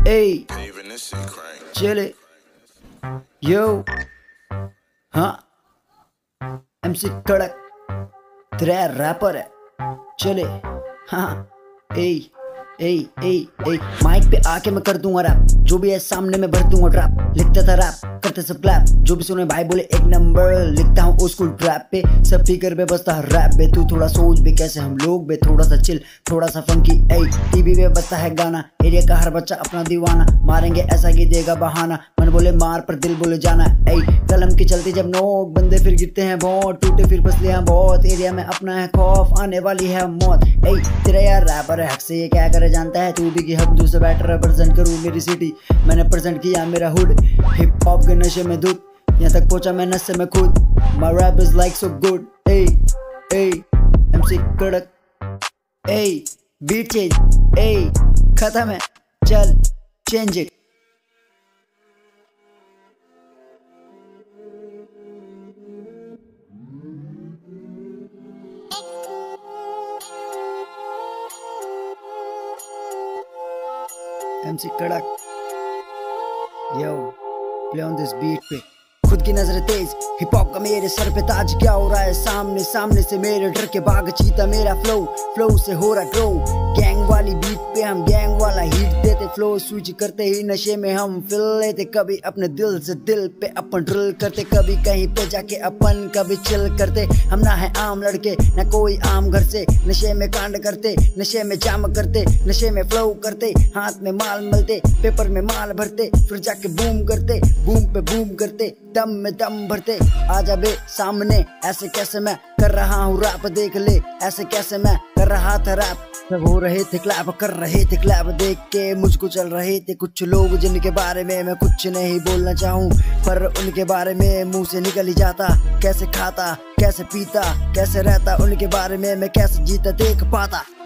Hey, chill it. Yo, हाँ MC कड़क तेरा रैपर है, चले हाँ। माइक पे आके मैं कर दूंगा रैप, जो भी है सामने में भर दूंगा ट्रैप। लिखता था रैप करते सब क्लैप, जो भी सुने भाई बोले एक नंबर। लिखता हूँ ओल्ड स्कूल ट्रैप पे, सब स्पीकर पे बजता है रैप बे। तू थोड़ा सोच बे कैसे हम लोग बे, थोड़ा सा चिल थोड़ा सा फंकी। टीवी पे बजता है गाना, एरिया का हर बच्चा अपना दीवाना। मारेंगे ऐसा कि देगा बहाना, मन बोले मार पर दिल बोले जाना। कलम की चलती जब नोक, बंदे फिर गिरते हैं बहुत, टूटे फिर पसलियां बहुत। एरिया में अपना है खौफ, आने वाली है मौत। तेरा यार रैपर है, हक से ये क्या करे जानता है तू भी कि हम दूसरे बैटर रिप्रेजेंट करूँ मेरी सिटी। मैंने प्रेजेंट किया मेरा हुड, हिप हॉप के नशे में धुत, यहाँ तक पहुंचा मैं नशे में खुद। My rap is like so good, MC कड़क, बीट चेंज, खत्म है चल चेंज इट। MC कड़क, yo, play on this beat पे। खुद की नजर तेज, हिप हॉप का मेरे सर पे ताज। क्या हो रहा है सामने सामने से मेरे डर के भाग चीता मेरा फ्लो से हो रहा ग्रो। गैंग वाली बीट पे हम गैंग वाला हिट देते, फ्लो स्विच करते ही नशे में हम फिल लेते। कभी अपने दिल से दिल पे अपन ड्रिल करते, कभी कहीं पे जाके अपन कभी चिल करते। हम ना है आम लड़के ना कोई आम घर से, नशे में कांड करते, नशे में जाम करते, नशे में फ्लो करते। हाथ में माल मलते, पेपर में माल भरते, फिर जाके बूम करते, बूम पे बूम करते, दम में दम भरते। आजा बे सामने, ऐसे कैसे मैं कर रहा हूँ रैप देख ले, ऐसे कैसे मैं कर रहा था रैप। सब हो रहे थे क्लैप, कर रहे थे क्लैप देख के मुझको चल रहे थे कुछ लोग जिनके बारे में मैं कुछ नहीं बोलना चाहूँ, पर उनके बारे में मुंह से निकल ही जाता। कैसे खाता कैसे पीता कैसे रहता, उनके बारे में मैं कैसे जीता देख पाता।